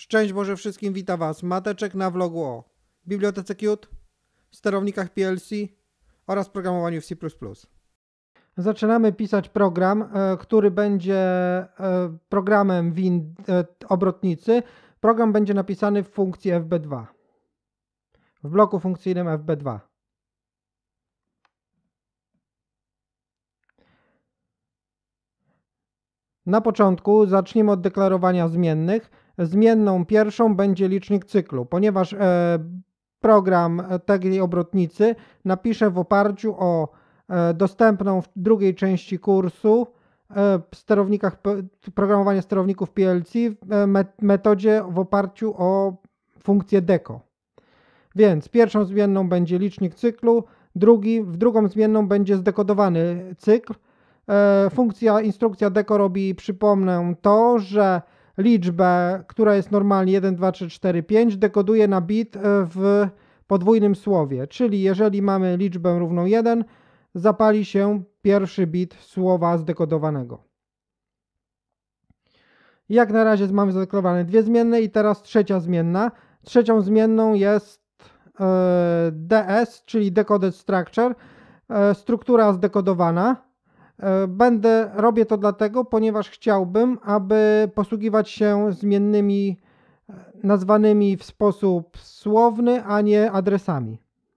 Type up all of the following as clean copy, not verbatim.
Szczęść Boże wszystkim, wita Was Mateczek na vlogu o bibliotece Qt, sterownikach PLC oraz programowaniu w C++. Zaczynamy pisać program, który będzie programem obrotnicy. Program będzie napisany w funkcji fb2, w bloku funkcyjnym fb2. Na początku zaczniemy od deklarowania zmiennych. Zmienną pierwszą będzie licznik cyklu, ponieważ program tej obrotnicy napiszę w oparciu o dostępną w drugiej części kursu programowania sterowników PLC metodzie w oparciu o funkcję deco. Więc pierwszą zmienną będzie licznik cyklu, w drugą zmienną będzie zdekodowany cykl. Instrukcja deco robi, przypomnę to, że liczbę, która jest normalnie 1, 2, 3, 4, 5, dekoduje na bit w podwójnym słowie, czyli jeżeli mamy liczbę równą 1, zapali się pierwszy bit słowa zdekodowanego. Jak na razie mamy zadeklarowane dwie zmienne i teraz trzecia zmienna. Trzecią zmienną jest DS, czyli Decoded Structure, struktura zdekodowana. Robię to dlatego, ponieważ chciałbym, aby posługiwać się zmiennymi nazwanymi w sposób słowny, a nie adresami.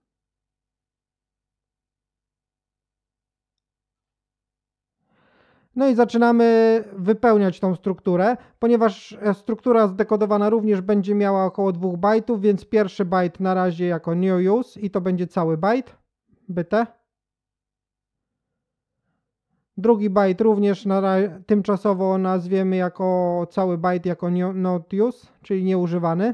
No i zaczynamy wypełniać tą strukturę, ponieważ struktura zdekodowana również będzie miała około 2 bajtów, więc pierwszy bajt na razie jako new use i to będzie cały bajt, byte. Drugi bajt również tymczasowo nazwiemy jako cały bajt jako not use, czyli nieużywany.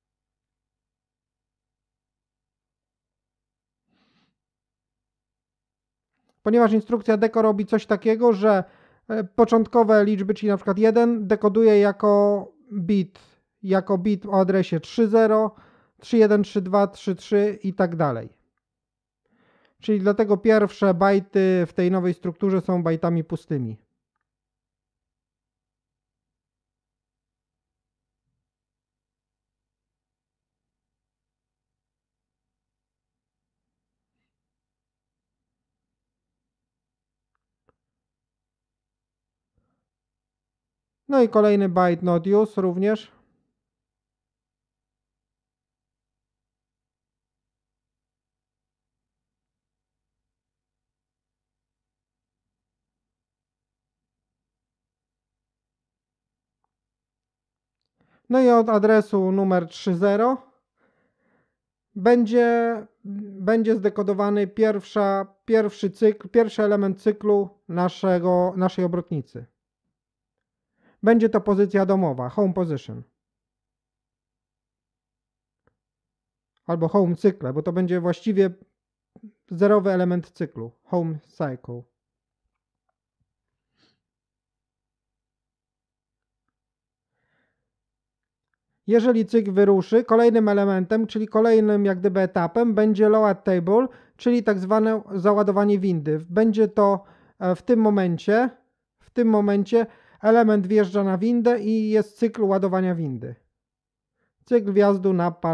Ponieważ instrukcja deco robi coś takiego, że początkowe liczby, czyli na przykład 1, dekoduje jako bit o adresie 3.0, 3.1, 3.2, 3.3 i tak dalej. Czyli dlatego pierwsze bajty w tej nowej strukturze są bajtami pustymi. No i kolejny byte not use również. No i od adresu numer 3.0 będzie zdekodowany pierwszy element cyklu naszej obrotnicy. Będzie to pozycja domowa, home position. Albo home cykle, bo to będzie właściwie zerowy element cyklu, home cycle. Jeżeli cykl wyruszy, kolejnym elementem, czyli kolejnym jak gdyby etapem będzie load table, czyli tak zwane załadowanie windy. Będzie to w tym momencie element wjeżdża na windę i jest cykl ładowania windy. Cykl wjazdu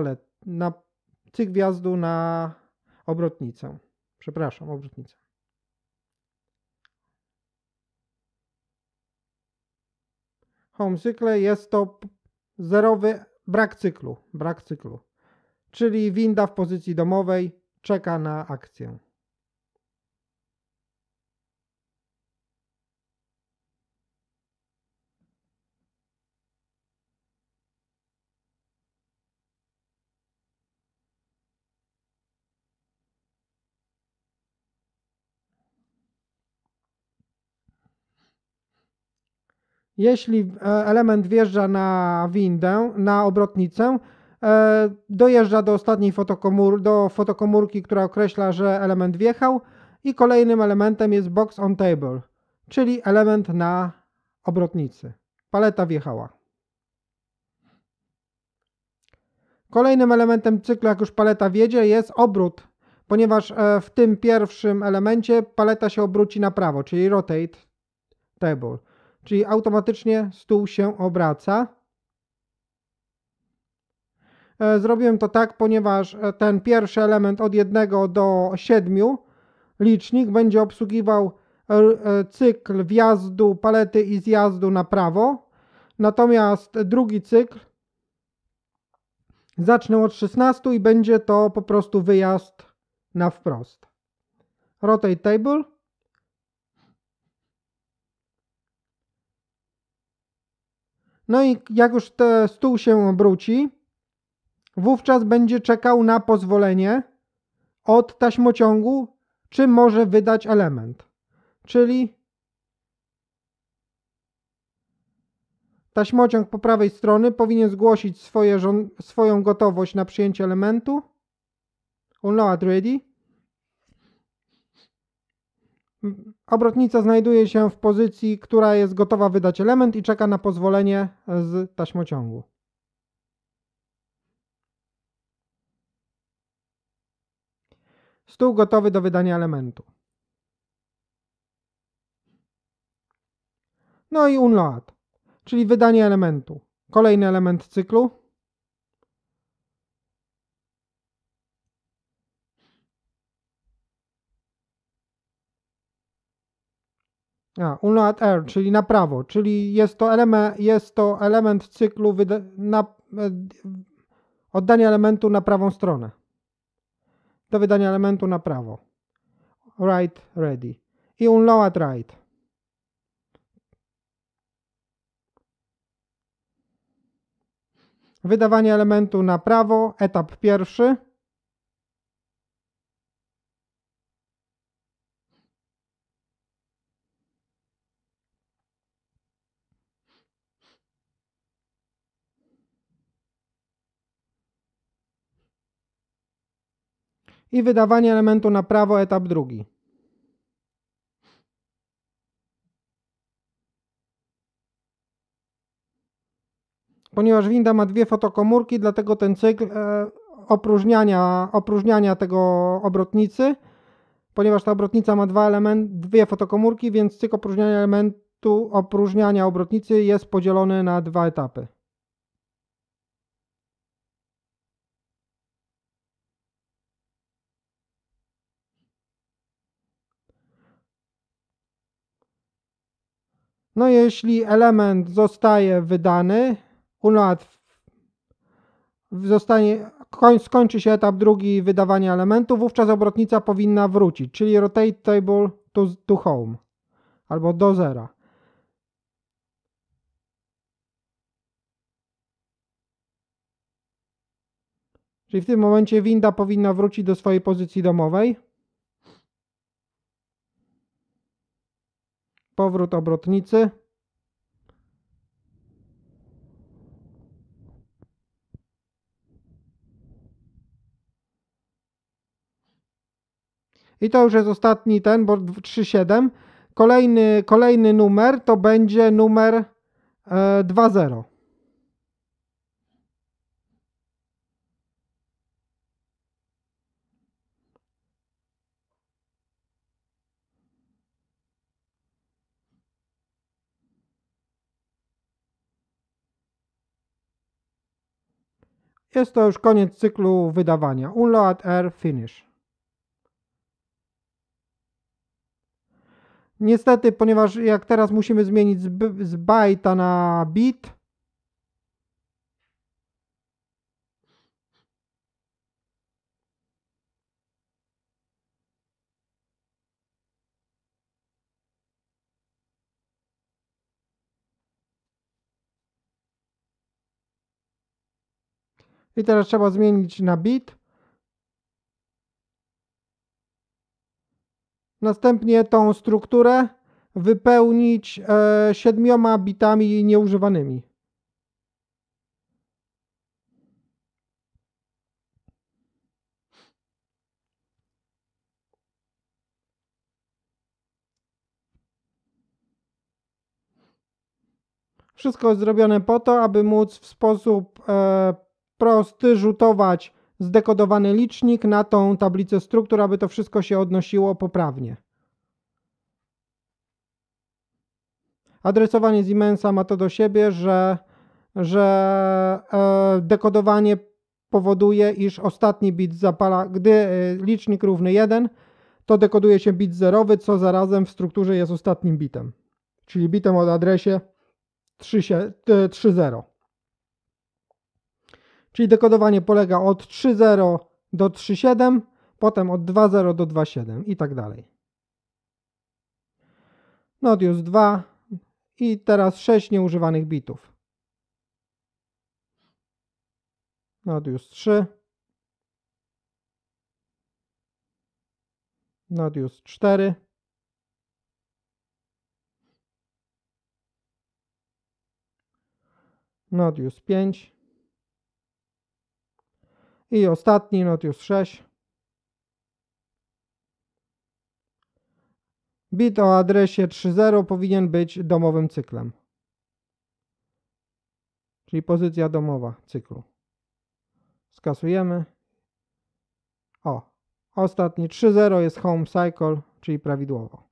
na obrotnicę. Przepraszam, obrotnicę. Home cykle jest to zerowy brak cyklu. Czyli winda w pozycji domowej czeka na akcję. Jeśli element wjeżdża na windę, na obrotnicę, dojeżdża do ostatniej fotokomórki, która określa, że element wjechał i kolejnym elementem jest box on table, czyli element na obrotnicy. Paleta wjechała. Kolejnym elementem cyklu, jak już paleta wjedzie, jest obrót, ponieważ w tym pierwszym elemencie paleta się obróci na prawo, czyli rotate table. Czyli automatycznie stół się obraca. Zrobiłem to tak, ponieważ ten pierwszy element od 1 do 7, licznik, będzie obsługiwał cykl wjazdu palety i zjazdu na prawo, natomiast drugi cykl zacznę od 16 i będzie to po prostu wyjazd na wprost. Rotate table. No i jak już ten stół się obróci, wówczas będzie czekał na pozwolenie od taśmociągu, czy może wydać element. Czyli taśmociąg po prawej stronie powinien zgłosić swoją gotowość na przyjęcie elementu. Unload ready. Obrotnica znajduje się w pozycji, która jest gotowa wydać element i czeka na pozwolenie z taśmociągu. Stół gotowy do wydania elementu. No i unload, czyli wydanie elementu. Kolejny element cyklu. Unload R, czyli na prawo, czyli jest to element cyklu oddania elementu na prawą stronę. Do wydania elementu na prawo. Write ready. I unload write. Wydawanie elementu na prawo, etap pierwszy. I wydawanie elementu na prawo, etap drugi. Ponieważ winda ma 2 fotokomórki, dlatego ten cykl opróżniania tego obrotnicy, ponieważ ta obrotnica ma 2 fotokomórki, więc cykl opróżniania elementu opróżniania obrotnicy jest podzielony na 2 etapy. No jeśli element zostaje wydany, skończy się etap drugi wydawania elementu, wówczas obrotnica powinna wrócić, czyli rotate table to home albo do zera. Czyli w tym momencie winda powinna wrócić do swojej pozycji domowej. Powrót obrotnicy. I to już jest ostatni bo 3.7. Kolejny numer to będzie numer 2.0. Jest to już koniec cyklu wydawania. Unload R finish. Niestety, ponieważ jak teraz musimy zmienić z byte'a na bit, i teraz trzeba zmienić na bit. Następnie tą strukturę wypełnić 7 bitami nieużywanymi. Wszystko jest zrobione po to, aby móc w sposób prosty rzutować zdekodowany licznik na tą tablicę struktur, aby to wszystko się odnosiło poprawnie. Adresowanie Siemensa ma to do siebie, że dekodowanie powoduje, iż ostatni bit zapala, gdy licznik równy 1, to dekoduje się bit zerowy, co zarazem w strukturze jest ostatnim bitem, czyli bitem o adresie 3.0. Czyli dekodowanie polega od 3.0 do 3.7, potem od 2.0 do 2.7 i tak dalej. Nodius 2 i teraz 6 nieużywanych bitów. Nodius 3. Nodius 4. Nodius 5. I ostatni Nodius 6. Bit o adresie 3.0 powinien być domowym cyklem. Czyli pozycja domowa cyklu. Skasujemy. O, ostatni 3.0 jest home cycle, czyli prawidłowo.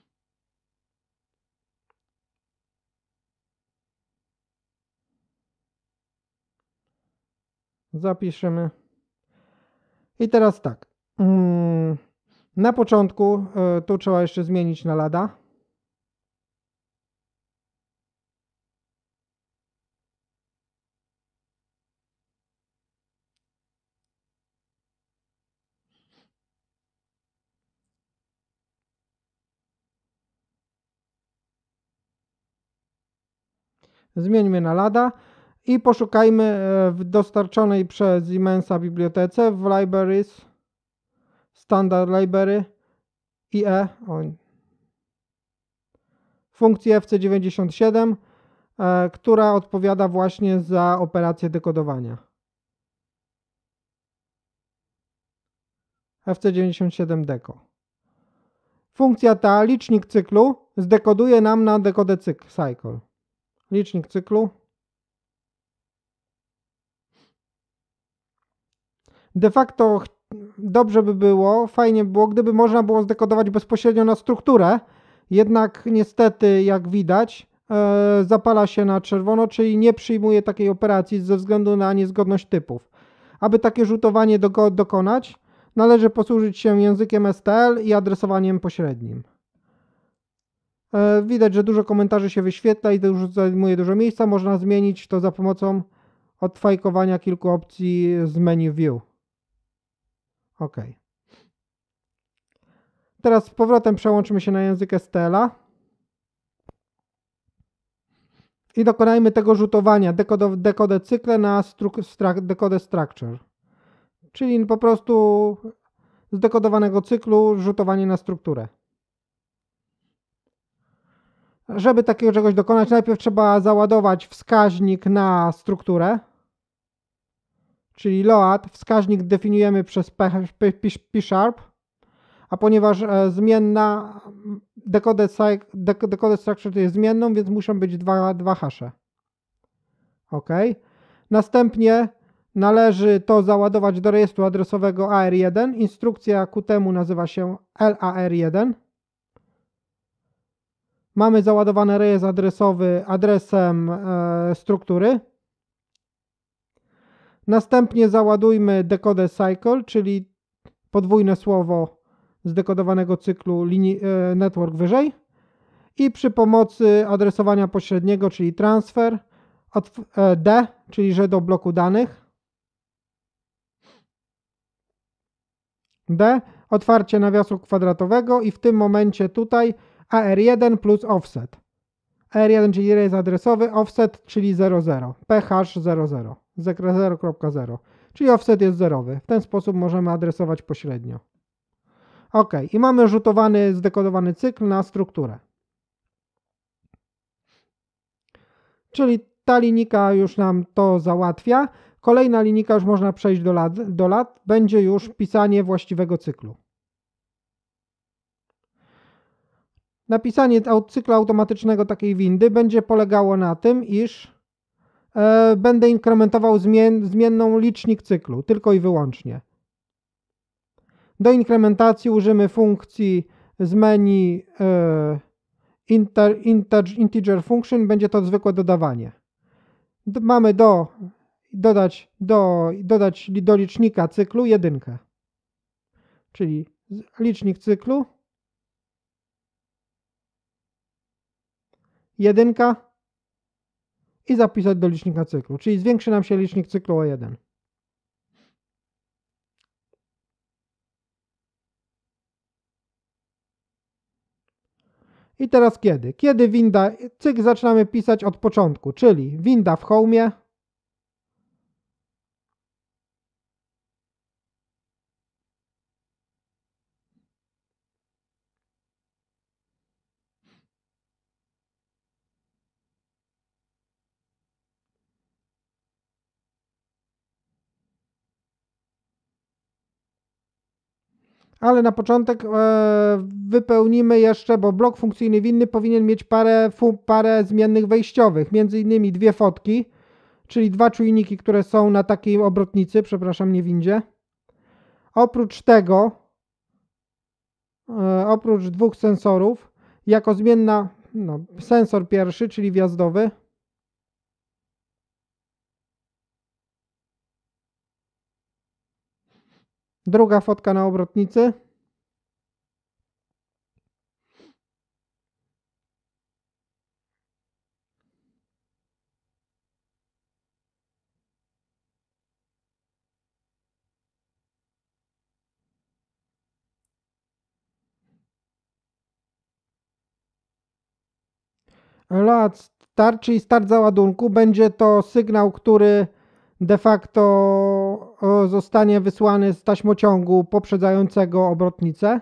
Zapiszemy. I teraz tak. Na początku tu trzeba jeszcze zmienić na lada. Zmieńmy na lada i poszukajmy w dostarczonej przez Siemensa bibliotece w Libraries, Standard Library IE funkcji FC97, która odpowiada właśnie za operację dekodowania. FC97 deco. Funkcja ta, licznik cyklu, zdekoduje nam na decodę cycle. Licznik cyklu. De facto dobrze by było, fajnie by było, gdyby można było zdekodować bezpośrednio na strukturę, jednak niestety, jak widać, zapala się na czerwono, czyli nie przyjmuje takiej operacji ze względu na niezgodność typów. Aby takie rzutowanie dokonać, należy posłużyć się językiem STL i adresowaniem pośrednim. Widać, że dużo komentarzy się wyświetla i zajmuje dużo miejsca. Można zmienić to za pomocą odfajkowania kilku opcji z menu View. OK. Teraz z powrotem przełączymy się na język STL-a i dokonajmy tego rzutowania, dekodę cykle na dekodę structure. Czyli po prostu z dekodowanego cyklu rzutowanie na strukturę. Żeby takiego czegoś dokonać, najpierw trzeba załadować wskaźnik na strukturę, czyli load. Wskaźnik definiujemy przez P#, a ponieważ zmienna decoder structure jest zmienną, więc muszą być dwa hasze. OK. Następnie należy to załadować do rejestru adresowego AR1. Instrukcja ku temu nazywa się LAR1. Mamy załadowany rejestr adresowy adresem struktury. Następnie załadujmy decoder cycle, czyli podwójne słowo z dekodowanego cyklu network wyżej. I przy pomocy adresowania pośredniego, czyli transfer, D, czyli że do bloku danych. D, otwarcie nawiasu kwadratowego i w tym momencie tutaj AR1 plus offset. AR1, czyli rejestr adresowy, offset, czyli 00, pH00, 0.0, czyli offset jest zerowy. W ten sposób możemy adresować pośrednio. OK, i mamy rzutowany, zdekodowany cykl na strukturę. Czyli ta linijka już nam to załatwia. Kolejna linijka, już można przejść do lat, będzie już pisanie właściwego cyklu. Napisanie cyklu automatycznego takiej windy będzie polegało na tym, iż będę inkrementował zmienną licznik cyklu, tylko i wyłącznie. Do inkrementacji użymy funkcji z menu integer function, będzie to zwykłe dodawanie. Mamy do dodać do licznika cyklu 1. Czyli licznik cyklu 1 i zapisać do licznika cyklu. Czyli zwiększy nam się licznik cyklu o 1. I teraz kiedy? Kiedy winda, cykl zaczynamy pisać od początku, czyli winda w Home'ie, ale na początek wypełnimy jeszcze, bo blok funkcyjny winny powinien mieć parę zmiennych wejściowych, między innymi 2 fotki, czyli 2 czujniki, które są na takiej obrotnicy, przepraszam, nie windzie. Oprócz tego, oprócz 2 sensorów, jako zmienna, sensor pierwszy, czyli wjazdowy, druga fotka na obrotnicy, load start, czyli start załadunku, będzie to sygnał, który de facto zostanie wysłany z taśmociągu poprzedzającego obrotnicę.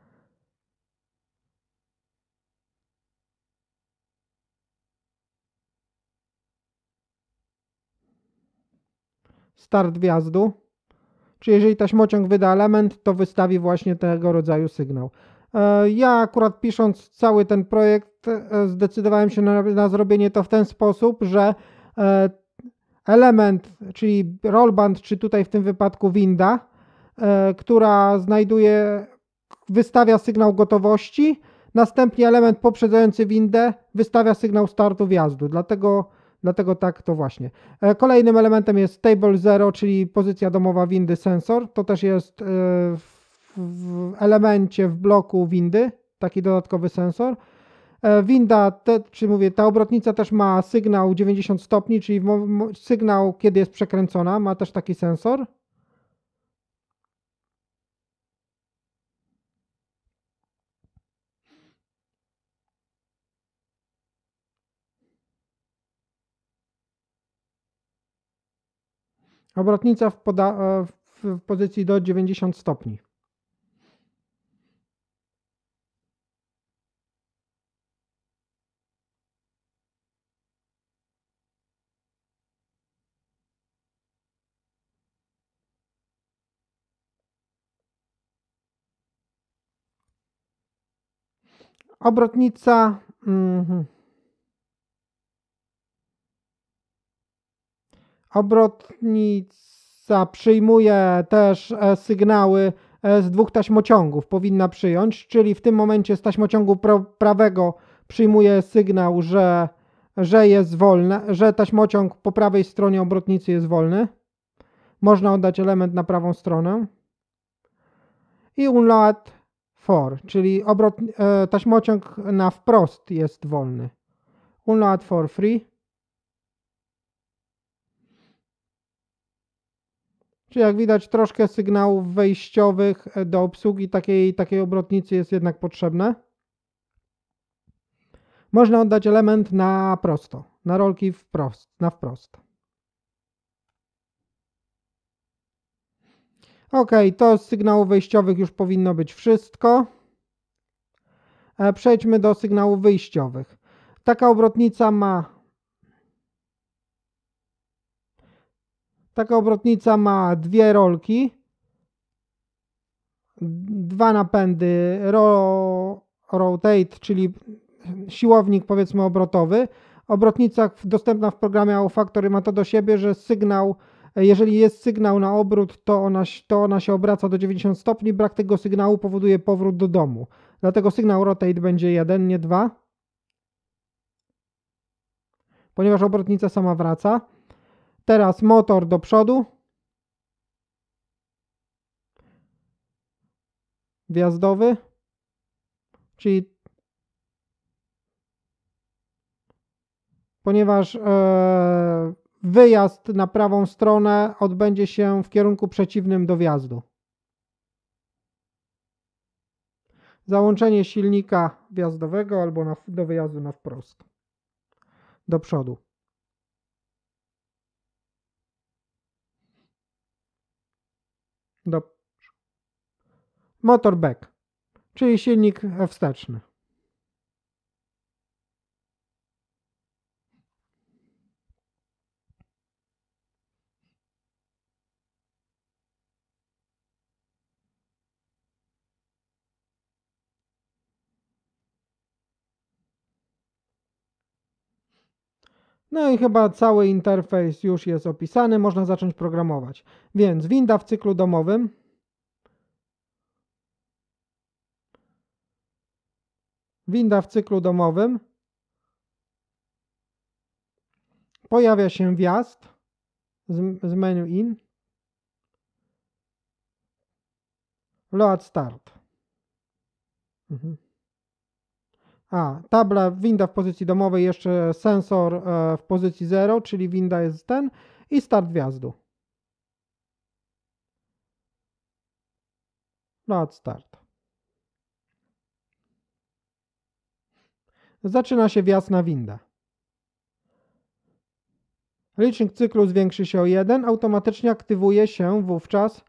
Start wjazdu. Czyli jeżeli taśmociąg wyda element, to wystawi właśnie tego rodzaju sygnał. Ja akurat pisząc cały ten projekt zdecydowałem się na zrobienie to w ten sposób, że element, czyli rollband, czy tutaj w tym wypadku winda, która wystawia sygnał gotowości, następnie element poprzedzający windę wystawia sygnał startu wjazdu. Dlatego tak to właśnie. Kolejnym elementem jest table 0, czyli pozycja domowa windy sensor. To też jest w elemencie, w bloku windy, taki dodatkowy sensor. Winda, ta obrotnica też ma sygnał 90 stopni, czyli sygnał, kiedy jest przekręcona, ma też taki sensor. Obrotnica w pozycji do 90 stopni. Obrotnica przyjmuje też sygnały z 2 taśmociągów, powinna przyjąć, czyli w tym momencie z taśmociągu prawego przyjmuje sygnał, że jest wolne, że taśmociąg po prawej stronie obrotnicy jest wolny. Można oddać element na prawą stronę. I unload for, czyli taśmociąg na wprost jest wolny. Unload for free. Czyli jak widać, troszkę sygnałów wejściowych do obsługi takiej obrotnicy jest jednak potrzebne. Można oddać element na prosto, na rolki na wprost. Ok, to z sygnałów wejściowych już powinno być wszystko. Przejdźmy do sygnałów wyjściowych. Taka obrotnica ma 2 rolki, 2 napędy rotate, czyli siłownik powiedzmy obrotowy. Obrotnica dostępna w programie AuFactory ma to do siebie, że jeżeli jest sygnał na obrót, to ona się obraca do 90 stopni. Brak tego sygnału powoduje powrót do domu. Dlatego sygnał rotate będzie 1, nie 2. Ponieważ obrotnica sama wraca. Teraz motor do przodu. Wjazdowy. Czyli ponieważ wyjazd na prawą stronę odbędzie się w kierunku przeciwnym do wjazdu. Załączenie silnika wjazdowego albo do wyjazdu na wprost. Do przodu. Motor back, czyli silnik wsteczny. No i chyba cały interfejs już jest opisany, można zacząć programować. Więc winda w cyklu domowym. Winda w cyklu domowym. Pojawia się wjazd z menu in. Load start. Tabla, winda w pozycji domowej, jeszcze sensor w pozycji 0, czyli winda jest ten i start wjazdu. Load start. Zaczyna się wjazd na windę. Licznik cyklu zwiększy się o 1, automatycznie aktywuje się wówczas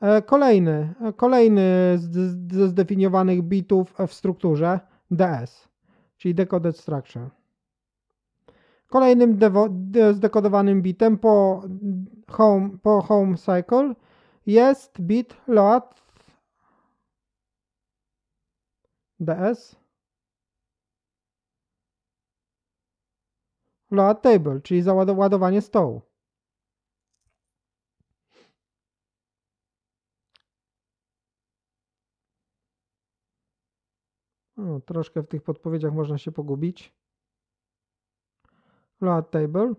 kolejny ze zdefiniowanych bitów w strukturze DS, czyli Decoded Structure. Kolejnym zdekodowanym bitem po home cycle jest bit load DS load table, czyli załadowanie stołu. Troszkę w tych podpowiedziach można się pogubić. Load table.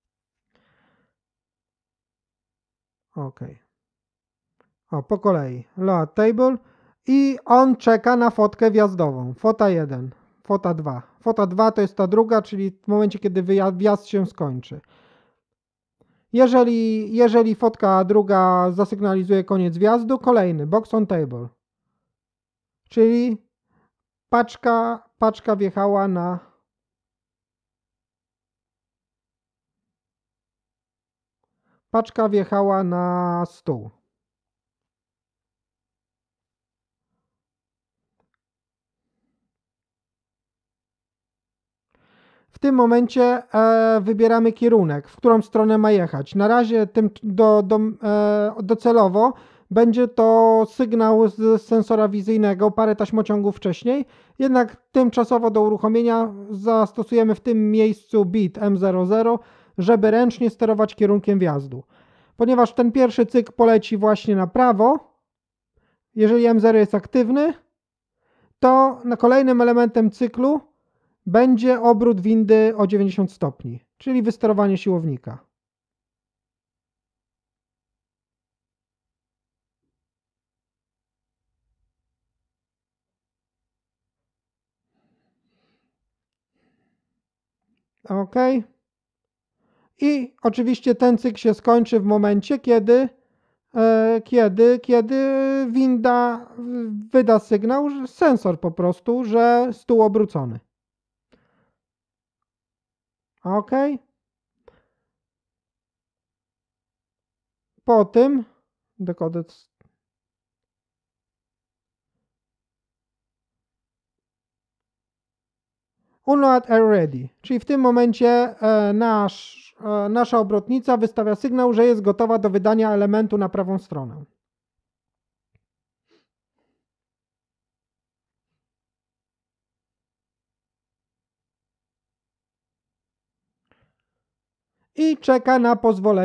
OK. Po kolei. Load table i on czeka na fotkę wjazdową. Fota 1, fota 2. Fota 2 to jest ta druga, czyli w momencie, kiedy wjazd się skończy. Jeżeli fotka druga zasygnalizuje koniec wjazdu, kolejny box on table. Czyli paczka wjechała na stół. W tym momencie wybieramy kierunek, w którą stronę ma jechać. Na razie docelowo będzie to sygnał z sensora wizyjnego parę taśmociągów wcześniej, jednak tymczasowo do uruchomienia zastosujemy w tym miejscu bit M00, żeby ręcznie sterować kierunkiem wjazdu. Ponieważ ten pierwszy cykl poleci właśnie na prawo, jeżeli M0 jest aktywny, to kolejnym elementem cyklu będzie obrót windy o 90 stopni, czyli wysterowanie siłownika. OK. I oczywiście ten cykl się skończy w momencie, kiedy winda wyda sygnał, sensor po prostu, że stół obrócony. OK. Po tym decoded Unload Air Ready, czyli w tym momencie nasza obrotnica wystawia sygnał, że jest gotowa do wydania elementu na prawą stronę. I czeka na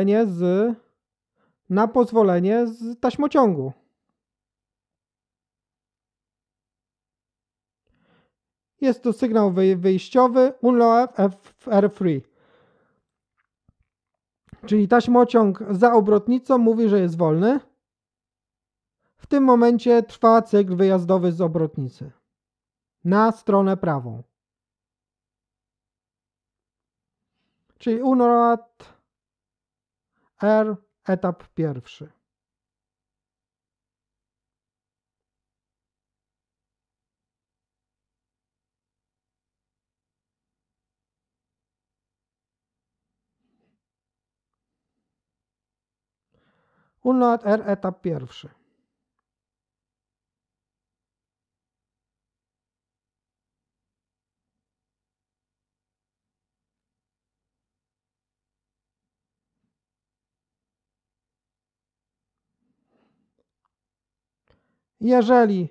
pozwolenie z taśmociągu. Jest to sygnał wyjściowy Unload FR Free. Czyli taśmociąg za obrotnicą mówi, że jest wolny. W tym momencie trwa cykl wyjazdowy z obrotnicy na stronę prawą. Czyli UNOAD R, etap pierwszy. UNOAD R, etap pierwszy. Jeżeli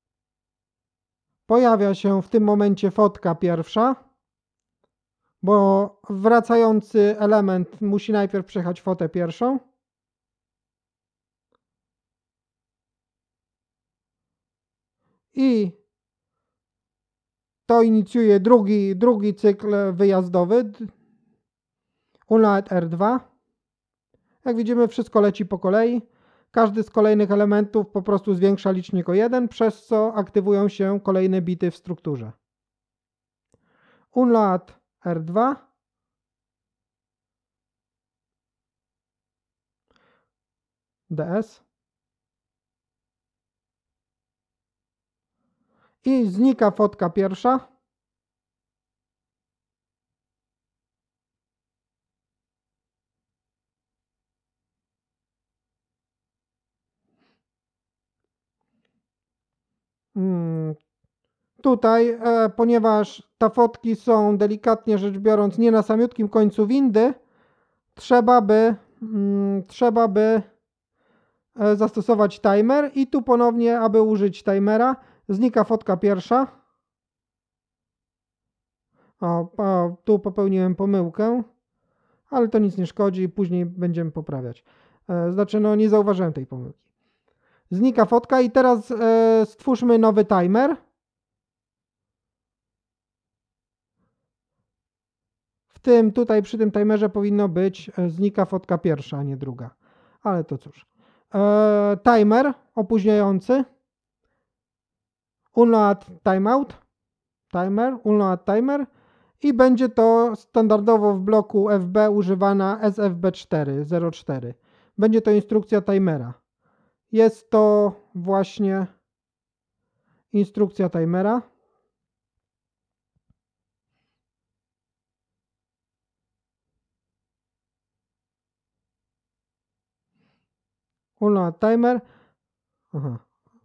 pojawia się w tym momencie fotka pierwsza, bo wracający element musi najpierw przejechać fotę pierwszą, i to inicjuje drugi cykl wyjazdowy, UNOAD R2. Jak widzimy, wszystko leci po kolei. Każdy z kolejnych elementów po prostu zwiększa licznik o 1, przez co aktywują się kolejne bity w strukturze. UNOAD R2. DS. I znika fotka pierwsza. Tutaj, ponieważ te fotki są delikatnie rzecz biorąc nie na samiutkim końcu windy, trzeba by zastosować timer i tu ponownie, aby użyć timera, znika fotka pierwsza. Tu popełniłem pomyłkę, ale to nic nie szkodzi, później będziemy poprawiać. Znaczy, no nie zauważyłem tej pomyłki. Znika fotka i teraz stwórzmy nowy timer. Tutaj przy tym timerze powinno być znika fotka pierwsza, a nie druga. Ale to cóż. Timer opóźniający. UNOAD timeout. UNOAD timer. I będzie to standardowo w bloku FB używana SFB404. Będzie to instrukcja timera. Jest to właśnie instrukcja timera. UNOAD timer. Aha.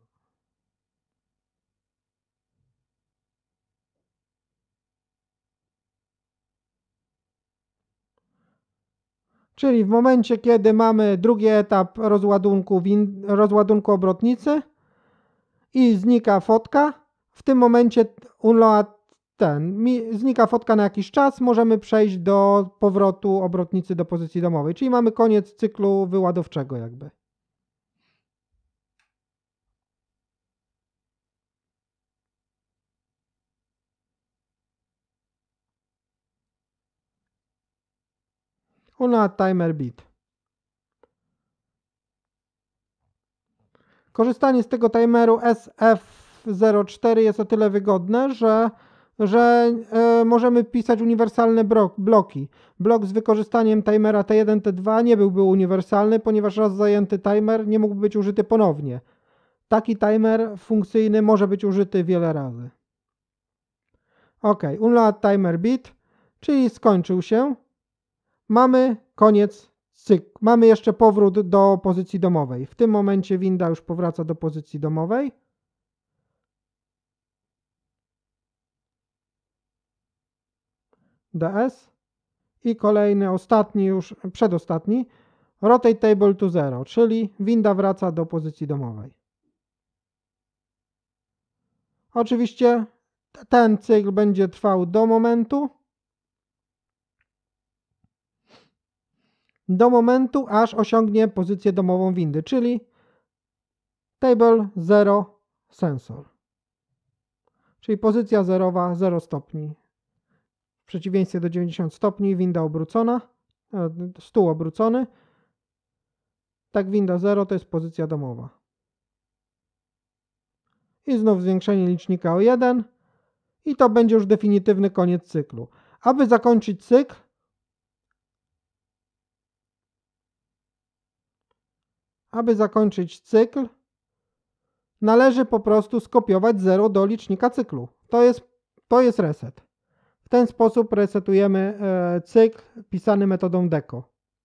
Czyli w momencie, kiedy mamy drugi etap rozładunku obrotnicy i znika fotka, w tym momencie znika fotka na jakiś czas, możemy przejść do powrotu obrotnicy do pozycji domowej. Czyli mamy koniec cyklu wyładowczego jakby. UNOAD timer bit. Korzystanie z tego timeru SF04 jest o tyle wygodne, że możemy pisać uniwersalne bloki. Blok z wykorzystaniem timera T1, T2 nie byłby uniwersalny, ponieważ raz zajęty timer nie mógł być użyty ponownie. Taki timer funkcyjny może być użyty wiele razy. OK, UNOAD timer bit, czyli skończył się. Mamy koniec cyklu. Mamy jeszcze powrót do pozycji domowej. W tym momencie winda już powraca do pozycji domowej. DS. I kolejny, ostatni już, przedostatni. Rotate table to 0, czyli winda wraca do pozycji domowej. Oczywiście ten cykl będzie trwał do momentu, aż osiągnie pozycję domową windy, czyli table 0 sensor. Czyli pozycja zerowa 0 stopni. W przeciwieństwie do 90 stopni winda obrócona. stół obrócony. Tak winda 0 to jest pozycja domowa. I znów zwiększenie licznika o 1 i to będzie już definitywny koniec cyklu. Aby zakończyć cykl, należy po prostu skopiować 0 do licznika cyklu. To jest reset. W ten sposób resetujemy cykl pisany metodą deco.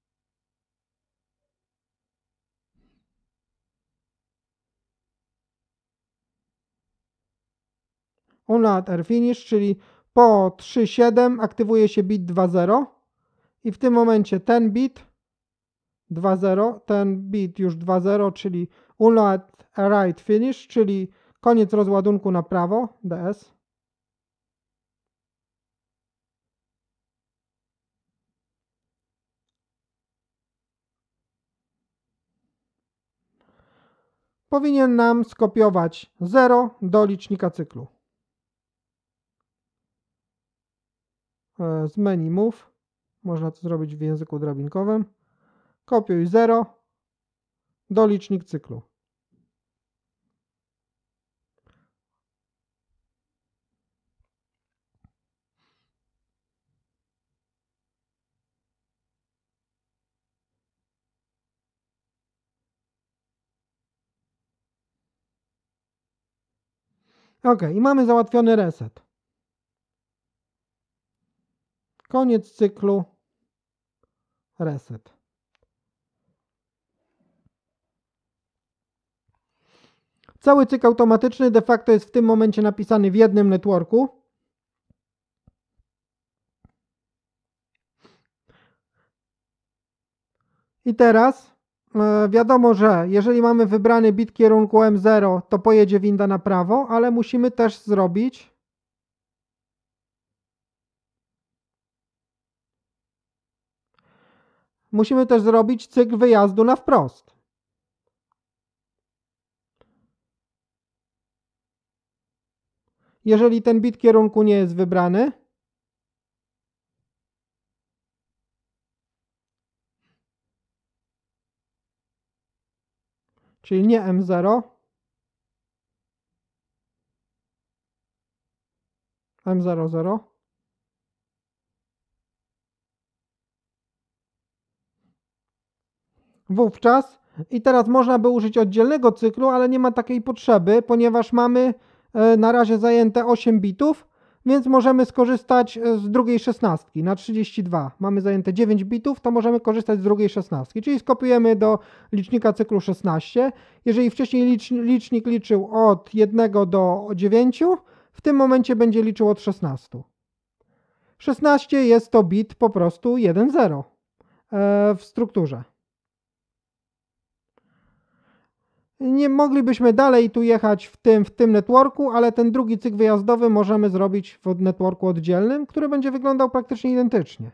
Unload finish, czyli po 3.7 aktywuje się bit 2.0 i w tym momencie ten bit 2.0, ten bit już 2.0, czyli unload write finish, czyli koniec rozładunku na prawo, DS. Powinien nam skopiować 0 do licznika cyklu. Z menu move, można to zrobić w języku drabinkowym. Kopiuj 0 do licznik cyklu. OK, i mamy załatwiony reset. Koniec cyklu, reset. Cały cykl automatyczny de facto jest w tym momencie napisany w jednym networku. I teraz wiadomo, że jeżeli mamy wybrany bit kierunku M0, to pojedzie winda na prawo, ale musimy też zrobić cykl wyjazdu na wprost. Jeżeli ten bit kierunku nie jest wybrany, czyli nie M0, M00, wówczas, i teraz można by użyć oddzielnego cyklu, ale nie ma takiej potrzeby, ponieważ mamy na razie zajęte 8 bitów, więc możemy skorzystać z drugiej szesnastki na 32. Mamy zajęte 9 bitów, to możemy korzystać z drugiej szesnastki, czyli skopiujemy do licznika cyklu 16. Jeżeli wcześniej licznik liczył od 1 do 9, w tym momencie będzie liczył od 16. 16 jest to bit po prostu 1,0 w strukturze. Nie moglibyśmy dalej tu jechać w tym networku, ale ten drugi cykl wyjazdowy możemy zrobić w networku oddzielnym, który będzie wyglądał praktycznie identycznie.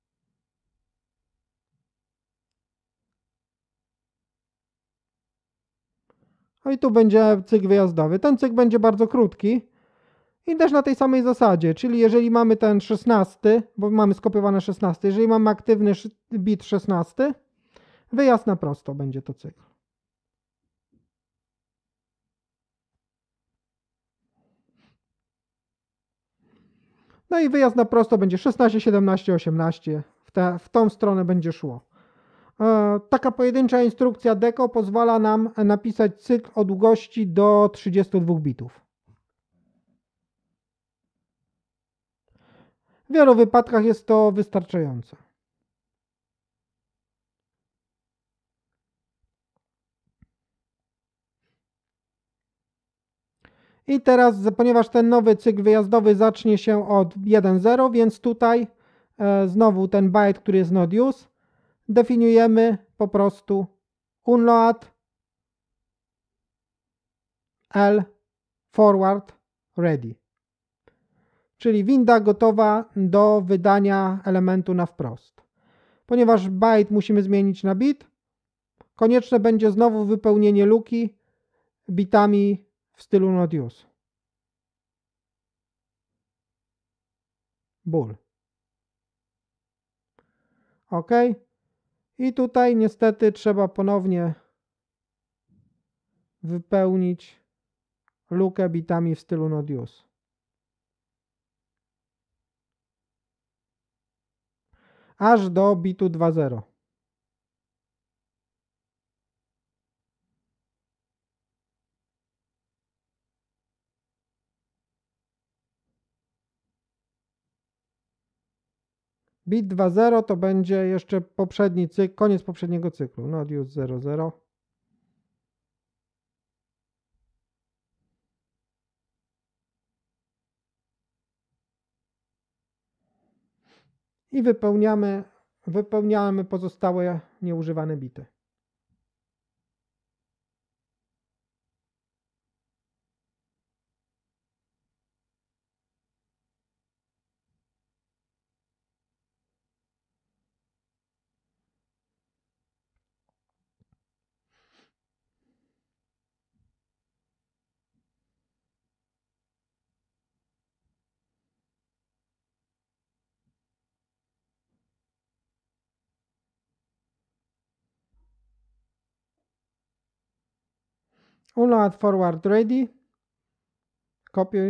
No i tu będzie cykl wyjazdowy. Ten cykl będzie bardzo krótki i też na tej samej zasadzie, czyli jeżeli mamy ten 16, bo mamy skopiowane 16, jeżeli mamy aktywny bit 16, wyjazd na prosto będzie to cykl. No i wyjazd na prosto będzie 16, 17, 18. W tą stronę będzie szło. Taka pojedyncza instrukcja deco pozwala nam napisać cykl o długości do 32 bitów. W wielu wypadkach jest to wystarczające. I teraz, ponieważ ten nowy cykl wyjazdowy zacznie się od 1.0, więc tutaj znowu ten byte, który jest not use, definiujemy po prostu unload L forward ready. Czyli winda gotowa do wydania elementu na wprost. Ponieważ byte musimy zmienić na bit, konieczne będzie znowu wypełnienie luki bitami w stylu not use. Bool. OK. I tutaj niestety trzeba ponownie wypełnić lukę bitami w stylu not use. Aż do bitu 2.0. Bit 2.0 to będzie jeszcze poprzedni cykl, koniec poprzedniego cyklu. Not use 0.0. I wypełniamy pozostałe nieużywane bity. Unload forward ready. Kopiuj.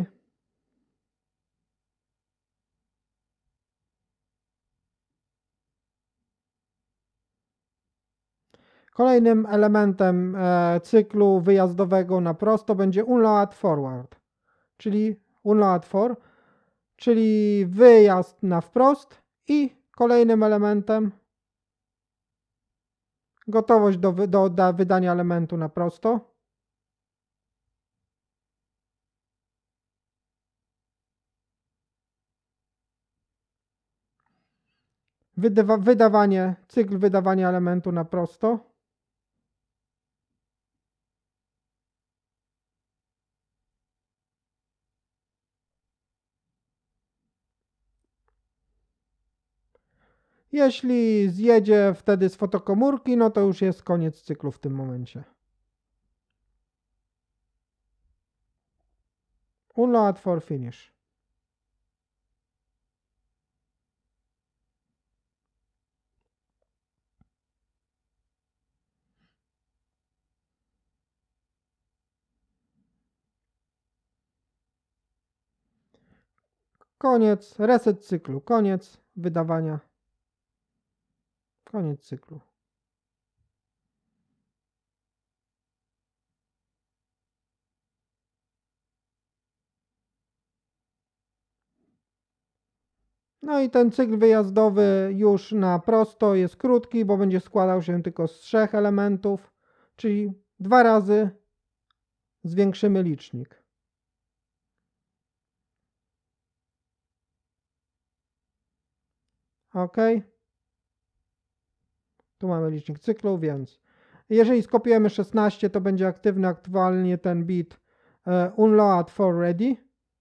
Kolejnym elementem cyklu wyjazdowego na prosto będzie unload forward, czyli unload for, czyli wyjazd na wprost i kolejnym elementem gotowość do wydania elementu na prosto. Cykl wydawania elementu na prosto. Jeśli zjedzie wtedy z fotokomórki, no to już jest koniec cyklu w tym momencie. Unload for finish. Koniec, reset cyklu, koniec wydawania, koniec cyklu. No i ten cykl wyjazdowy już na prosto jest krótki, bo będzie składał się tylko z 3 elementów, czyli 2 razy zwiększymy licznik. OK. Tu mamy licznik cyklu, więc jeżeli skopiujemy 16, to będzie aktywny aktualnie ten bit unload for ready.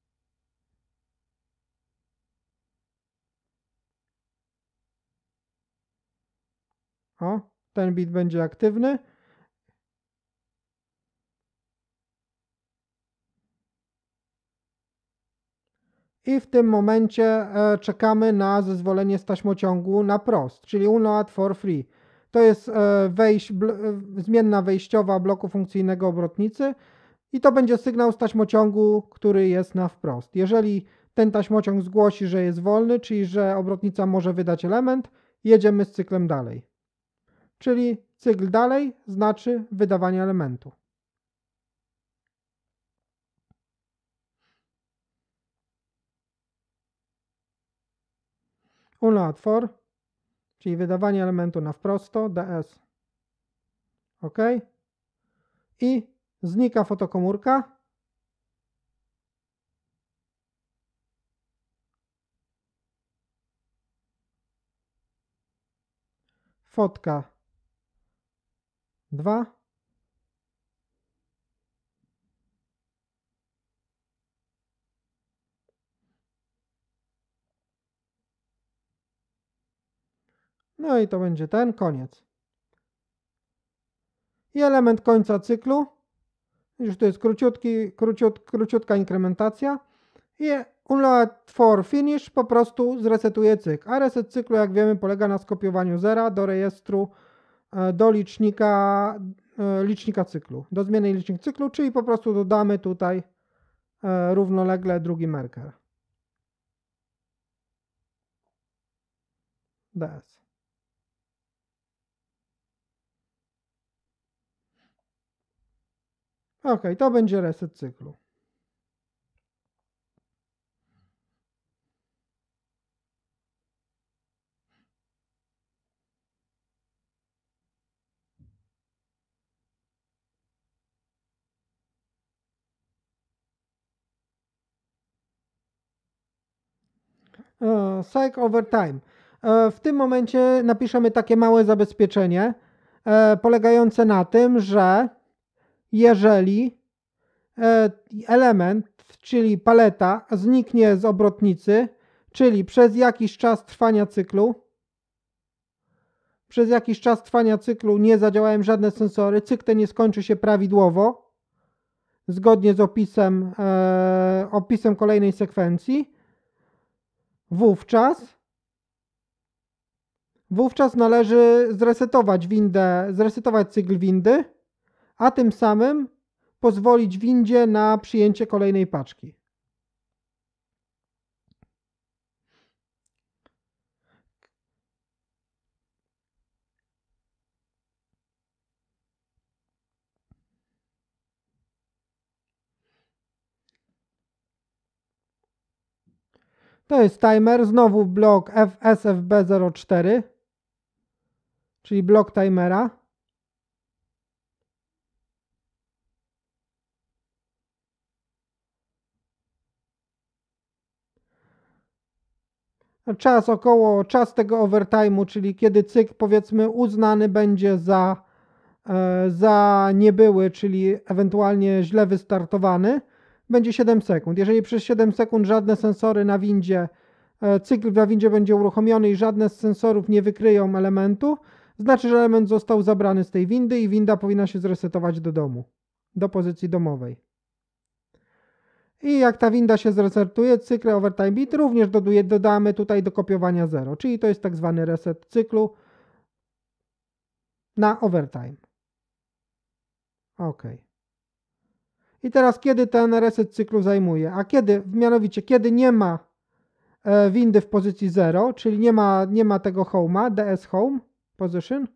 O, ten bit będzie aktywny. I w tym momencie czekamy na zezwolenie z taśmociągu na prost, czyli unload for free. To jest zmienna wejściowa bloku funkcyjnego obrotnicy i to będzie sygnał z taśmociągu, który jest na wprost. Jeżeli ten taśmociąg zgłosi, że jest wolny, czyli że obrotnica może wydać element, jedziemy z cyklem dalej. Czyli cykl dalej znaczy wydawanie elementu. Unload for, czyli wydawanie elementu na wprosto, ds. OK. I znika fotokomórka. Fotka 2. No i to będzie ten koniec. I element końca cyklu. Już to jest króciutka inkrementacja. i unload for finish po prostu zresetuje cykl. A reset cyklu, jak wiemy, polega na skopiowaniu zera do rejestru, do licznika cyklu, do zmiennej licznik cyklu, czyli po prostu dodamy tutaj równolegle drugi marker. DS. Ok, to będzie reset cyklu. Cycle over time. W tym momencie napiszemy takie małe zabezpieczenie polegające na tym, że jeżeli element, czyli paleta, zniknie z obrotnicy, czyli przez jakiś czas trwania cyklu nie zadziałają żadne sensory, cykl ten nie skończy się prawidłowo, zgodnie z opisem kolejnej sekwencji, wówczas należy zresetować cykl windy, a tym samym pozwolić windzie na przyjęcie kolejnej paczki. To jest timer, znowu blok SFB04, czyli blok timera. Czas tego overtime'u, czyli kiedy cykl, powiedzmy, uznany będzie za niebyły, czyli ewentualnie źle wystartowany, będzie 7 sekund. Jeżeli przez 7 sekund żadne sensory na windzie, cykl na windzie będzie uruchomiony i żadne z sensorów nie wykryją elementu, znaczy, że element został zabrany z tej windy i winda powinna się zresetować do domu, do pozycji domowej. I jak ta winda się zresetuje, cykl overtime bit również dodamy tutaj do kopiowania 0, czyli to jest tak zwany reset cyklu na overtime. OK. I teraz kiedy ten reset cyklu zajmuje? Mianowicie kiedy nie ma windy w pozycji 0, czyli nie ma tego home'a, DS home position.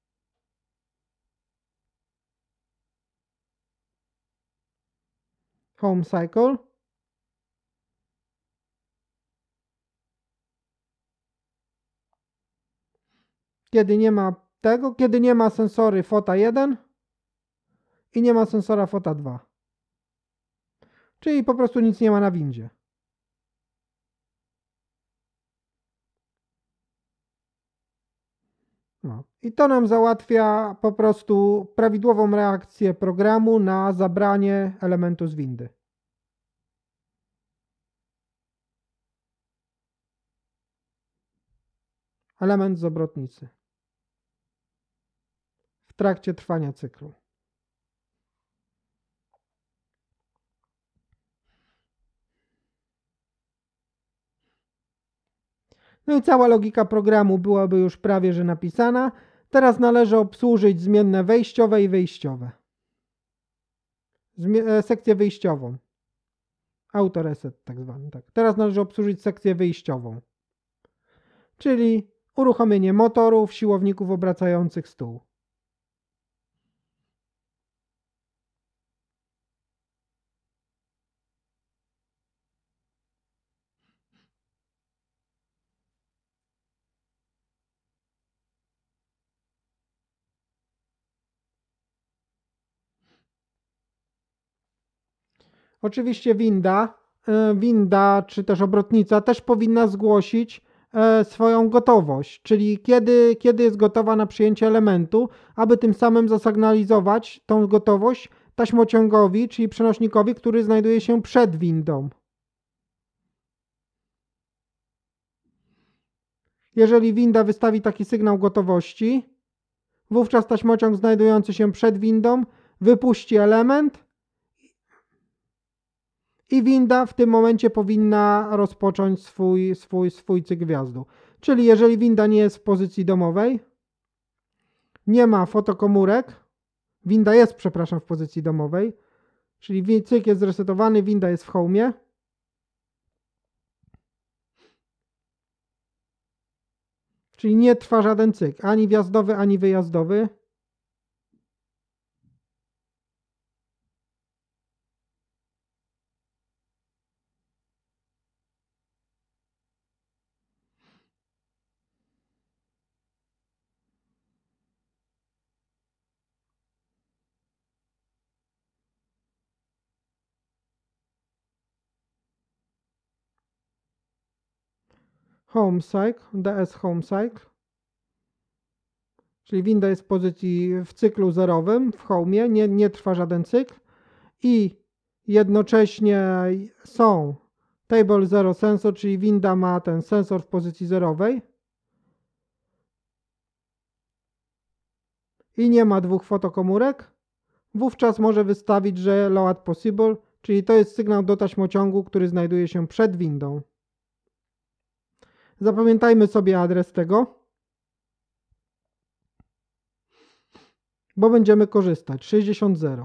Home cycle. Kiedy nie ma sensory FOTA 1 i nie ma sensora FOTA 2. Czyli po prostu nic nie ma na windzie. No. I to nam załatwia po prostu prawidłową reakcję programu na zabranie elementu z windy. Element z obrotnicy w trakcie trwania cyklu. No i cała logika programu byłaby już prawie że napisana. Teraz należy obsłużyć zmienne wejściowe i wyjściowe. Sekcję wyjściową. Autoreset tak zwany. Tak. Teraz należy obsłużyć sekcję wyjściową. Czyli uruchomienie motorów, siłowników obracających stół. Oczywiście winda czy też obrotnica też powinna zgłosić swoją gotowość, czyli kiedy jest gotowa na przyjęcie elementu, aby tym samym zasygnalizować tą gotowość taśmociągowi, czyli przenośnikowi, który znajduje się przed windą. Jeżeli winda wystawi taki sygnał gotowości, wówczas taśmociąg znajdujący się przed windą wypuści element i winda w tym momencie powinna rozpocząć swój cykl wjazdu. Czyli jeżeli winda nie jest w pozycji domowej, nie ma fotokomórek, winda jest, przepraszam, w pozycji domowej, czyli cykl jest zresetowany, winda jest w home'ie. Czyli nie trwa żaden cykl, ani wjazdowy, ani wyjazdowy. Home cycle, DS home cycle. Czyli winda jest w pozycji w cyklu zerowym, w home'ie, nie trwa żaden cykl. I jednocześnie są table zero sensor, czyli winda ma ten sensor w pozycji zerowej. I nie ma dwóch fotokomórek. Wówczas może wystawić, że load possible, czyli to jest sygnał do taśmociągu, który znajduje się przed windą. Zapamiętajmy sobie adres tego, bo będziemy korzystać. 60.0.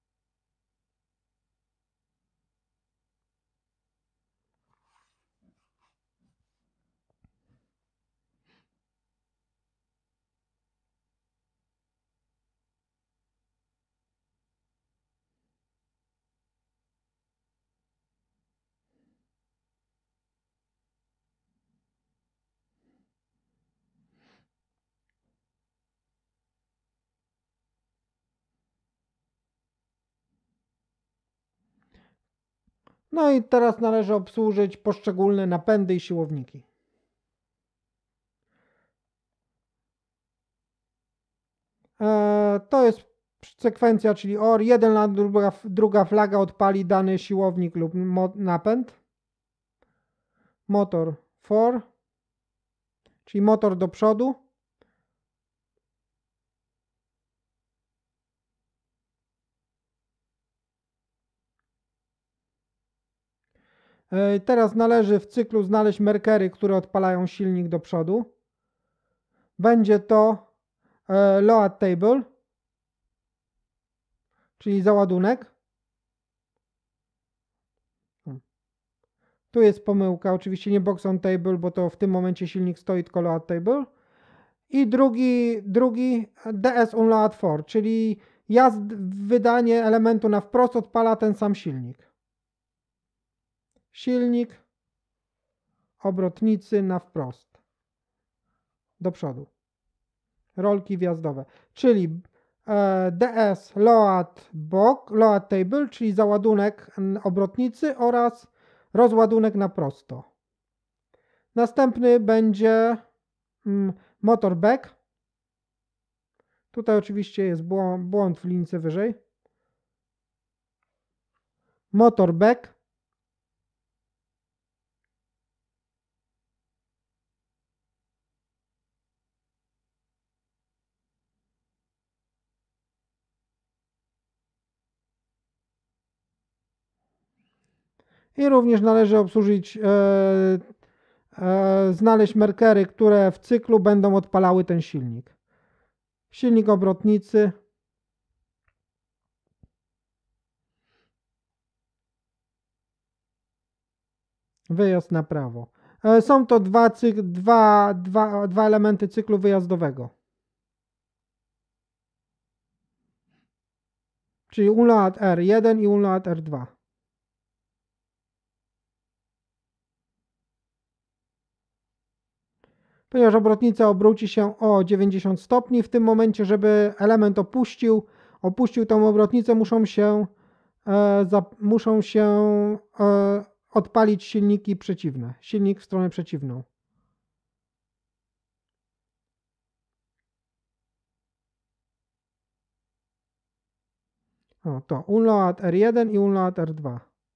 No i teraz należy obsłużyć poszczególne napędy i siłowniki. To jest sekwencja, czyli OR, jeden, druga flaga odpali dany siłownik lub napęd. Motor for, czyli motor do przodu. Teraz należy w cyklu znaleźć markery, które odpalają silnik do przodu. Będzie to load table, czyli załadunek. Tu jest pomyłka, oczywiście nie box on table, bo to w tym momencie silnik stoi, tylko load table. I drugi DS unload for, czyli wydanie elementu na wprost odpala ten sam silnik. Silnik obrotnicy na wprost. Do przodu. Rolki wjazdowe. Czyli DS load table, czyli załadunek obrotnicy oraz rozładunek na prosto. Następny będzie motor back. Tutaj oczywiście jest błąd w linijce wyżej. Motor back. I również należy obsłużyć, znaleźć markery, które w cyklu będą odpalały ten silnik. Silnik obrotnicy. Wyjazd na prawo. Są to dwa elementy cyklu wyjazdowego. Czyli unload R1 i unload R2. Ponieważ obrotnica obróci się o 90 stopni, w tym momencie, żeby element opuścił tą obrotnicę, muszą się odpalić silniki przeciwne. Silnik w stronę przeciwną. O, to unload R1 i unload R2.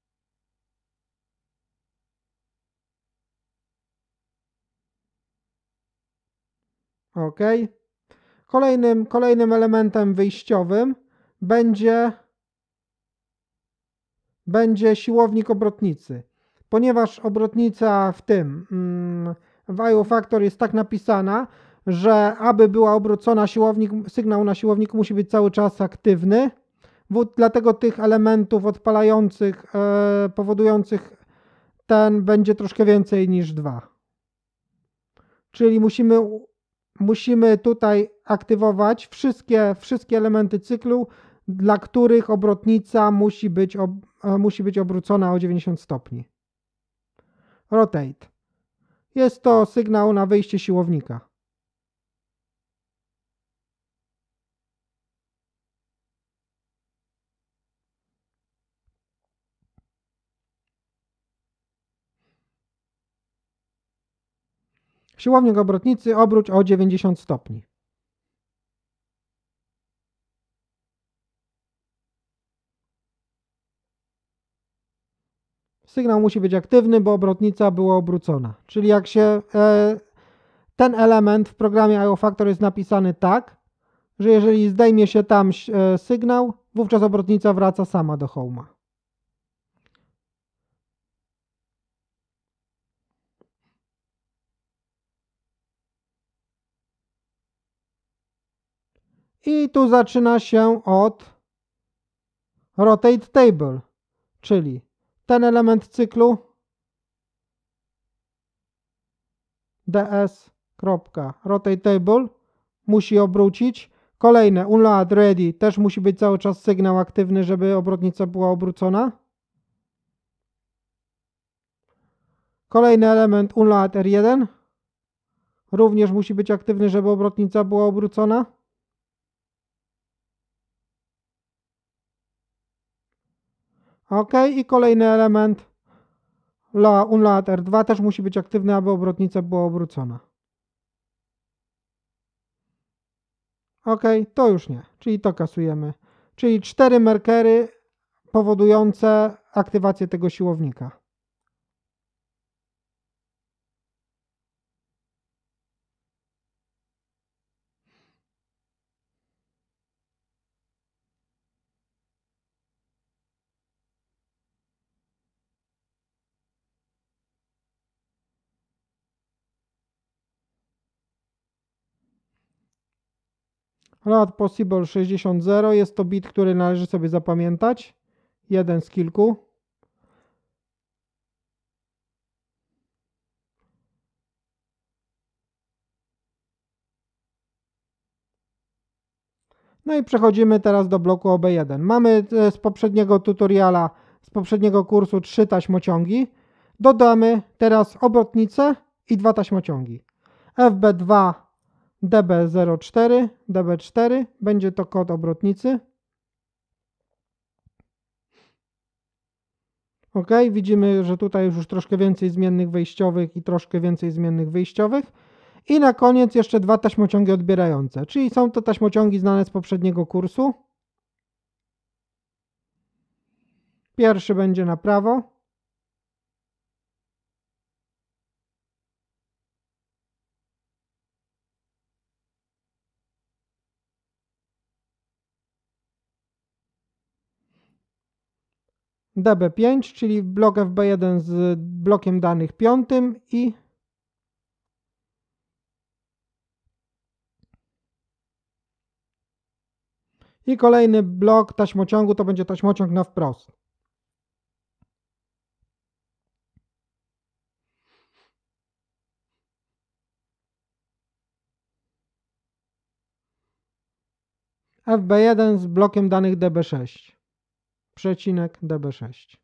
OK. Kolejnym elementem wyjściowym będzie będzie siłownik obrotnicy. Ponieważ obrotnica w IO Factor jest tak napisana, że aby była obrócona sygnał na siłowniku musi być cały czas aktywny. Dlatego tych elementów odpalających, powodujących będzie troszkę więcej niż 2. Czyli musimy tutaj aktywować wszystkie elementy cyklu, dla których obrotnica musi być obrócona o 90 stopni. Rotate. Jest to sygnał na wyjście siłownika. Siłownik obrotnicy obróć o 90 stopni. Sygnał musi być aktywny, bo obrotnica była obrócona. Czyli jak się ten element w programie IO Factor jest napisany tak, że jeżeli zdejmie się tam sygnał, wówczas obrotnica wraca sama do home'a. I tu zaczyna się od rotate table, czyli ten element cyklu ds.rotate table musi obrócić. Kolejne unload ready też musi być cały czas sygnał aktywny, żeby obrotnica była obrócona. Kolejny element unload R1 również musi być aktywny, żeby obrotnica była obrócona. OK, i kolejny element unload R2 też musi być aktywny, aby obrotnica była obrócona. OK, to już nie, czyli to kasujemy. Czyli 4 markery powodujące aktywację tego siłownika. Load possible 60 jest to bit, który należy sobie zapamiętać. Jeden z kilku. No i przechodzimy teraz do bloku OB1. Mamy z poprzedniego tutoriala, z poprzedniego kursu 3 taśmociągi. Dodamy teraz obrotnicę i 2 taśmociągi. FB2 DB04, DB4, będzie to kod obrotnicy. OK, widzimy, że tutaj już troszkę więcej zmiennych wejściowych i troszkę więcej zmiennych wyjściowych. I na koniec jeszcze 2 taśmociągi odbierające, czyli są to taśmociągi znane z poprzedniego kursu. Pierwszy będzie na prawo. DB5, czyli blok FB1 z blokiem danych 5 i kolejny blok taśmociągu to będzie taśmociąg na wprost. FB1 z blokiem danych DB6. Przecinek DB6.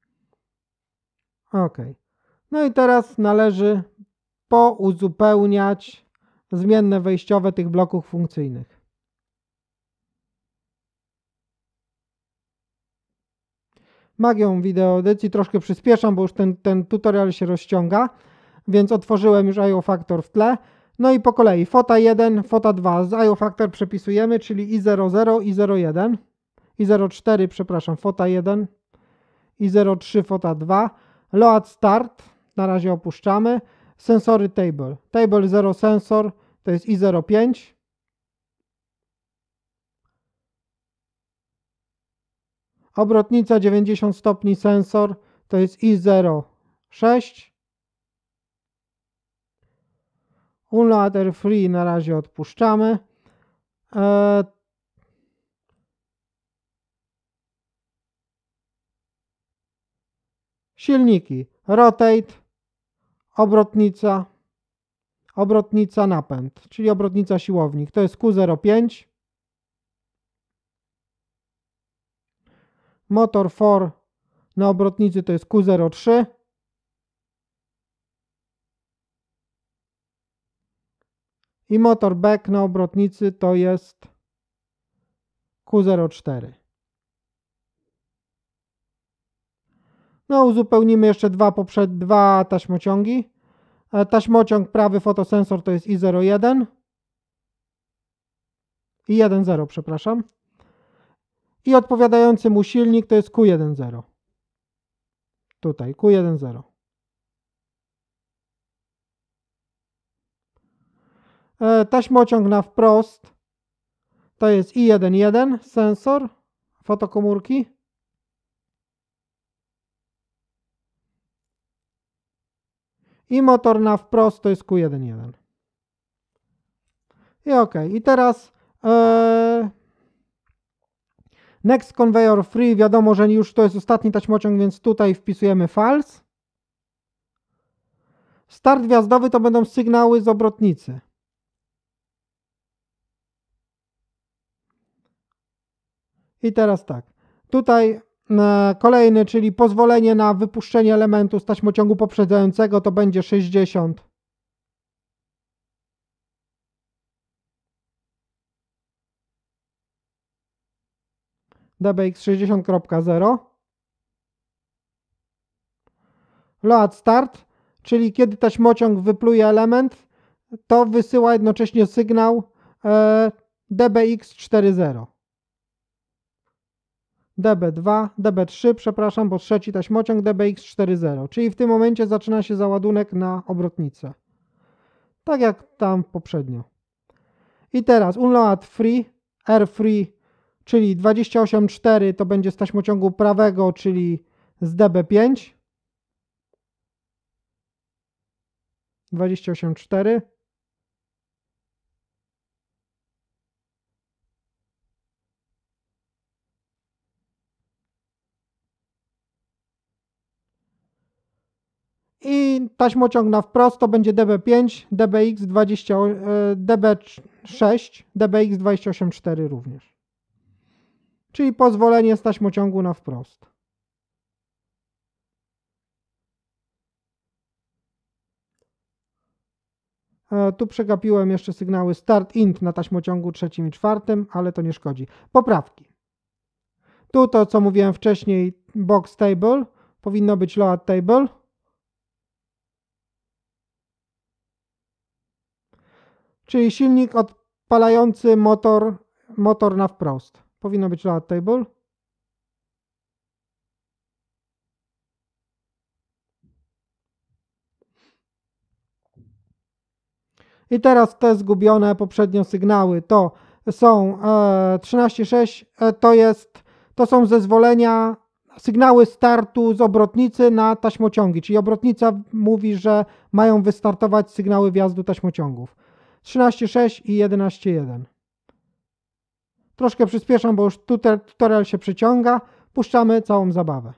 OK. No i teraz należy pouzupełniać zmienne wejściowe tych bloków funkcyjnych. Magią wideo edycji troszkę przyspieszam, bo już ten tutorial się rozciąga, więc otworzyłem już IO Factor w tle. No i po kolei FOTA 1, FOTA 2 z IO Factor przepisujemy, czyli I00, I01, I04, przepraszam, FOTA 1, I03, FOTA 2, Load Start, na razie opuszczamy, Sensory Table, Table 0 Sensor to jest I05, Obrotnica 90 stopni sensor to jest I06. Unload Air Free na razie odpuszczamy. Silniki. Rotate, obrotnica napęd, czyli obrotnica siłownik. To jest Q05. Motor for na obrotnicy to jest Q03. I motor back na obrotnicy to jest Q04. No, uzupełnimy jeszcze dwa taśmociągi. Taśmociąg prawy fotosensor to jest I01. I10, przepraszam. I odpowiadający mu silnik to jest Q10. Tutaj Q10. Taśmociąg na wprost to jest I11 sensor fotokomórki. I motor na wprost to jest Q11. I ok. I teraz next conveyor free. Wiadomo, że już to jest ostatni taśmociąg, więc tutaj wpisujemy false. Start gwiazdowy to będą sygnały z obrotnicy. I teraz tak. Tutaj kolejny, czyli pozwolenie na wypuszczenie elementu z taśmociągu poprzedzającego to będzie 60. DBX 60.0. Load start, czyli kiedy taśmociąg wypluje element, to wysyła jednocześnie sygnał DBX 4.0. DB2, DB3, przepraszam, bo trzeci taśmociąg DBX 4.0, czyli w tym momencie zaczyna się załadunek na obrotnicę. Tak jak tam poprzednio. I teraz unload free, air free, czyli 28.4 to będzie z taśmociągu prawego, czyli z DB5. 28.4. I taśmociąg na wprost to będzie DB5, DBX 20, DB6, DBX 28.4 również. Czyli pozwolenie z taśmociągu na wprost. Tu przegapiłem jeszcze sygnały start int na taśmociągu trzecim i czwartym, ale to nie szkodzi. Poprawki. Tu to, co mówiłem wcześniej, box table, powinno być load table. Czyli silnik odpalający motor na wprost. Powinno być load table. I teraz te zgubione poprzednio sygnały to są 13.6, to są zezwolenia, sygnały startu z obrotnicy na taśmociągi, czyli obrotnica mówi, że mają wystartować sygnały wjazdu taśmociągów. 13.6 i 11.1. Troszkę przyspieszam, bo już tutorial się przeciąga. Puszczamy całą zabawę.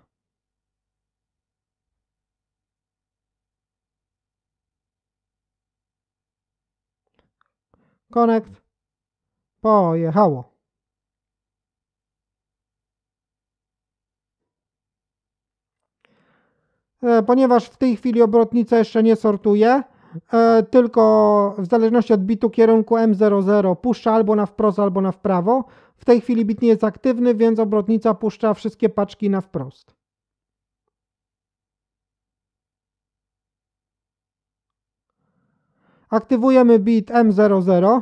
Connect. Pojechało. Ponieważ w tej chwili obrotnica jeszcze nie sortuje, tylko w zależności od bitu kierunku M00 puszcza albo na wprost, albo na wprawo. W tej chwili bit nie jest aktywny, więc obrotnica puszcza wszystkie paczki na wprost. Aktywujemy bit M00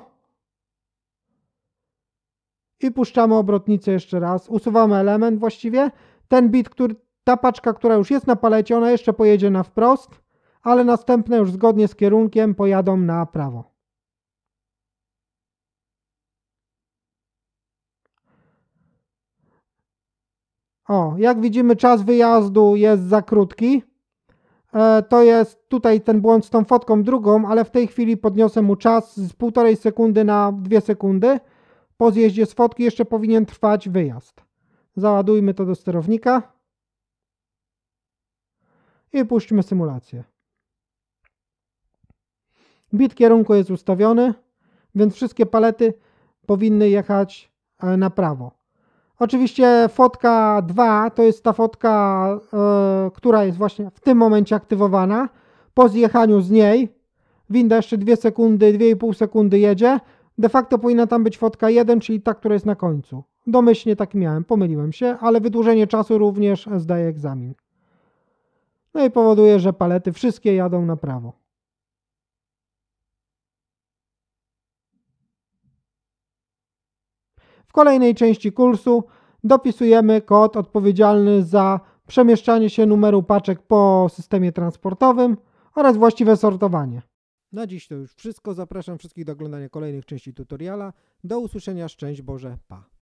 i puszczamy obrotnicę jeszcze raz. Usuwamy element właściwie. Ten bit, ta paczka, która już jest na palecie, ona jeszcze pojedzie na wprost, ale następne już zgodnie z kierunkiem pojadą na prawo. O, jak widzimy, czas wyjazdu jest za krótki. To jest tutaj ten błąd z tą fotką drugą, ale w tej chwili podniosę mu czas z 1,5 sekundy na 2 sekundy. Po zjeździe z fotki jeszcze powinien trwać wyjazd. Załadujmy to do sterownika i puśćmy symulację. Bit kierunku jest ustawiony, więc wszystkie palety powinny jechać na prawo. Oczywiście fotka 2 to jest ta fotka, która jest właśnie w tym momencie aktywowana. Po zjechaniu z niej winda jeszcze 2 sekundy, 2,5 sekundy jedzie. De facto powinna tam być fotka 1, czyli ta, która jest na końcu. Domyślnie tak miałem, pomyliłem się, ale wydłużenie czasu również zdaje egzamin. No i powoduje, że palety wszystkie jadą na prawo. W kolejnej części kursu dopisujemy kod odpowiedzialny za przemieszczanie się numeru paczek po systemie transportowym oraz właściwe sortowanie. Na dziś to już wszystko. Zapraszam wszystkich do oglądania kolejnych części tutoriala. Do usłyszenia, szczęść Boże, pa!